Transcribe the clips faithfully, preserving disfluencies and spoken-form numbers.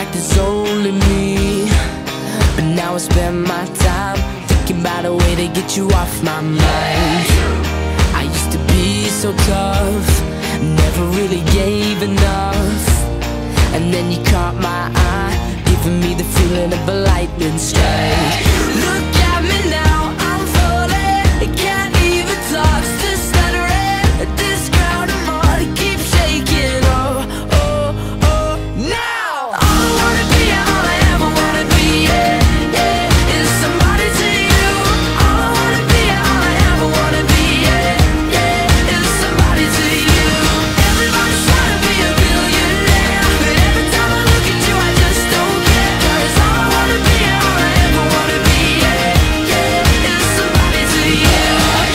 like there's only me. But now I spend my time thinking about a way to get you off my mind. I used to be so tough, never really gave enough. And then you caught my eye, giving me the feeling of a lightning strike. Look at me now, I'm falling, can't even talk, still stuttering. This ground of mud keeps shaking. Oh, oh, oh, now all I wanna be, all I ever wanna be, yeah, yeah, is somebody to you. All I wanna be, all I ever wanna be, yeah, yeah, is somebody to you. Everybody's trying to be a billionaire, but every time I look at you I just don't care. 'Cause all I wanna be, all I ever wanna be, yeah, yeah, is somebody to you.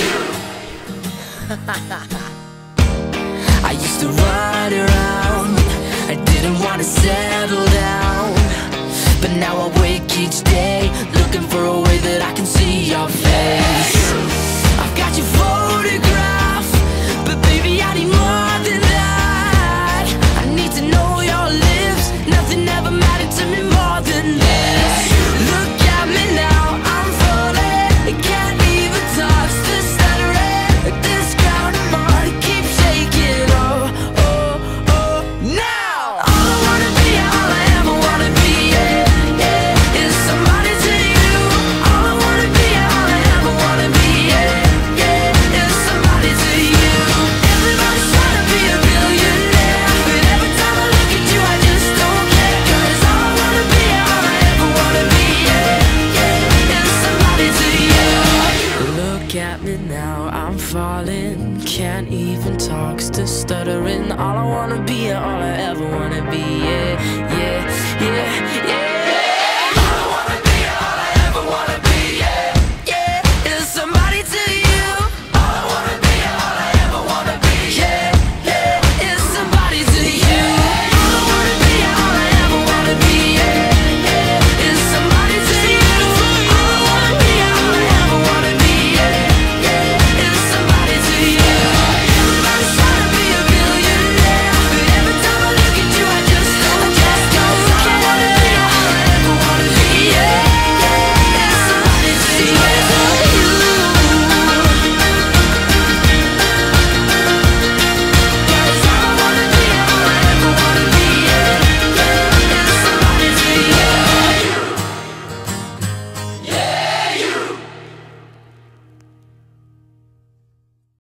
I used to run around, I didn't want to settle down. But now I wake each day, looking for a way that I can see your face. I've got your photograph, but baby I need more than that. I need to know your lips, nothing ever mattered to me more than this. Look at me now, I'm falling, can't even talk, still stuttering. This ground of mud keeps shaking. Oh, oh, oh, now all I wanna be, all I ever wanna be, yeah, yeah, is somebody to you. All I wanna be, all I ever wanna be, yeah, yeah, is somebody to you. Everybody's trying to be a billionaire, but every time I look at you I just don't care. 'Cause all I wanna be, all I ever wanna be, yeah, yeah, is somebody to you. Look at me now, I'm falling, can't even talk, still stuttering. All I wanna be, all I ever wanna be, yeah, yeah, yeah.